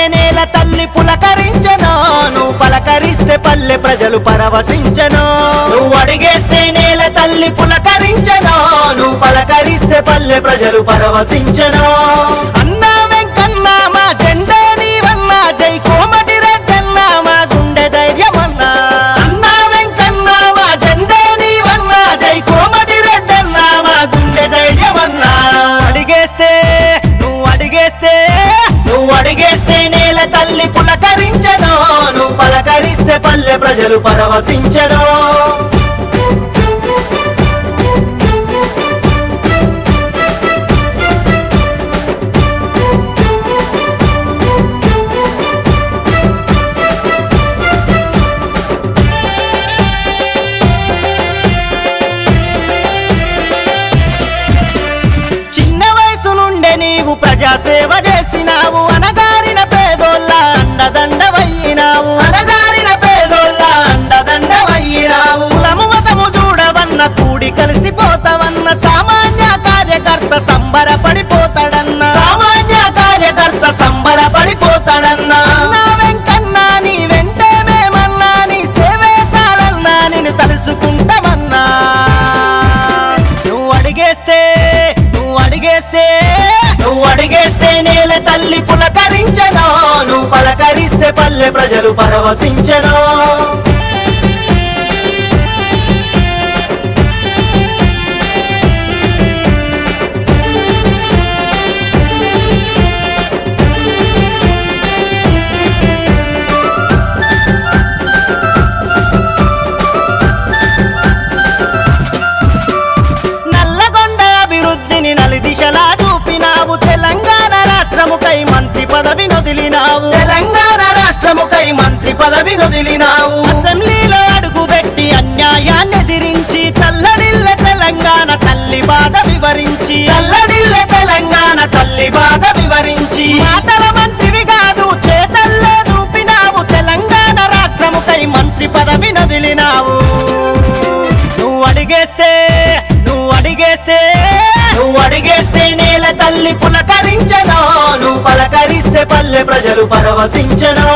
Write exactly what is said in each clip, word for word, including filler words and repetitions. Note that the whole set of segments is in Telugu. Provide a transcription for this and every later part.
నేల తల్లి పులకరించెను నువ్వు పలకరిస్తే పల్లె ప్రజలు పరవశించెను నువ్వు అడిగేస్తే నేల తల్లి పులకరించెను నువ్వు పలకరిస్తే పల్లె ప్రజలు పరవశించెను అన్నా వెంకన్న మా జెండా నీవన్నా జై కోమటి రెడ్డన్న మా గుండె ధైర్యమన్నా అన్నా వెంకన్న మా జెండా నీవన్నా జై కోమటి రెడ్డన్న మా గుండె ధైర్యమన్నా అడిగేస్తే నువ్వు అడిగేస్తే నువ్వు అడిగేస్తే నేల తల్లి పులకరించెను నువ్వు పలకరిస్తే పల్లె ప్రజలు పరవశించెను ప్రజాసేవ చేసినావు అనగారిన పేదోళ్ళ అండదండవయ్యినావు అనగారిన పేదోళ్ళ అండదండవయ్యినావు కులము మతము చూడవన్న కూడి కలిసిపోతావన్న సామాన్య కార్యకర్త సంబరపడిపోతాడన్న సామాన్య కార్యకర్త సంబరపడిపోతాడన్నా అన్నా వెంకన్నా నీ వెంటే మేమన్నా నీ సేవేశాలన్నా నిన్ను తలుసుకుంటామన్నా నువ్వు అడిగేస్తే నువ్వు అడిగేస్తే నువ్వు అడిగేస్తే నేల తల్లి పులకరించెను నువ్వు పలకరిస్తే పల్లె ప్రజలు పరవశించెను నల్లగొండ అభివృద్ధిని నలుదిశలా చూపినావు తెలంగాణ రాష్ట్రముకై మంత్రి పదవి నొదిలినావు తెలంగాణ రాష్ట్రముకై మంత్రి పదవి నొదిలినావు అసెంబ్లీలో అడుగుపెట్టి అన్యాయాన్ని ఎదిరించి తల్లడిల్లె తెలంగాణ తల్లి బాధ వివరించి తల్లడిల్లె తెలంగాణ తల్లి బాధ వివరించి మాటల మంత్రివి కాదు చేతల్లో చూపినావు తెలంగాణ రాష్ట్రముకై మంత్రి పదవి నొదిలినావు నువ్వు అడిగేస్తే నువ్వు అడిగేస్తే నువ్వు అడిగేస్తే నేల తల్లి పులకరించెను నువ్వు పలకరిస్తే పల్లె ప్రజలు పరవశించెను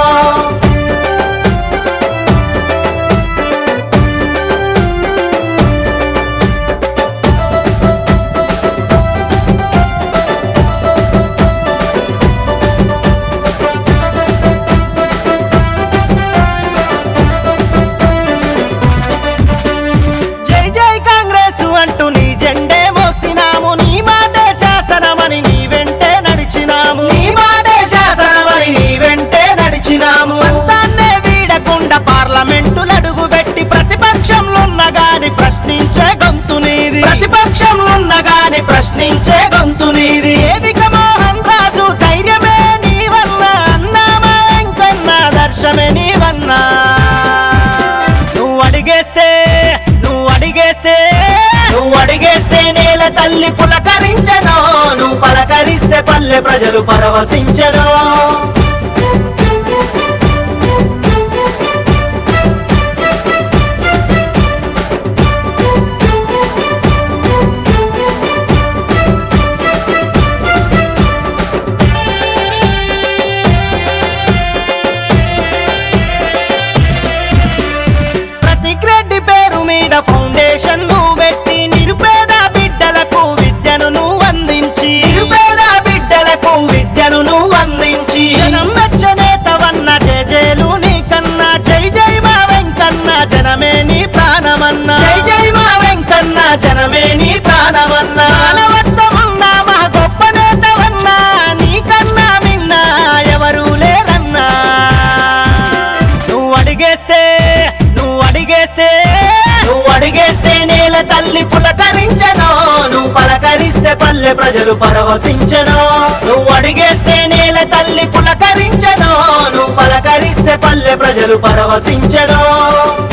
జై జై కాంగ్రెస్ అంటూ నీ జెండే మోసినాము నీ మాటే శాసనమని నీ వెంటే నడిచినాము నీ మాటే శాసనమని నీ వెంటే నడిచినాము అంతాన్నే వీడకుండా పార్లమెంటులు అడుగుపెట్టి ప్రతిపక్షంలోన్న గాని ప్రశ్నించే గొంతు నీది ప్రతిపక్షంలోన్న గాని ప్రశ్నించే గొంతు నీది ఏవిక మోహన్ రాజు ధైర్యమే నీవన్నా అన్నామా వెంకన్న దర్శమే నీవన్నా నువ్వు అడిగేస్తే నువ్వు అడిగేస్తే నువ్వు అడిగేస్తే నేల తల్లి పులకరించెను నువ్వు పలకరిస్తే పల్లె ప్రజలు పరవశించెను ప్రతిరెడ్డి పేరు మీద ఫౌండేషన్ నువ్వు పెట్టి నిరుపేద బిడ్డలకు విద్యను నువ్వు అందించి నిరుపేద బిడ్డలకు విద్యను నువ్వు అందించి జనం మెచ్చనేతవన్న జయజేలు నీకన్నా జై జై మా వెంకన్న జనమే నీ ప్రాణమన్నా జై జై మా వెంకన్న జనమే నీ ప్రాణమన్నా మానవత్వమున్నా మా గొప్ప నేతవన్నా నీకన్నా మిన్నా ఎవరు లేరన్నా నువ్వు అడిగేస్తే నువ్వు అడిగేస్తే నువ్వు అడిగేస్తే నేల తల్లి పులకరించెను నువ్వు పలకరిస్తే పల్లె ప్రజలు పరవశించెను నువ్వు అడిగేస్తే నేల తల్లి పులకరించెను నువ్వు పలకరిస్తే పల్లె ప్రజలు పరవశించెను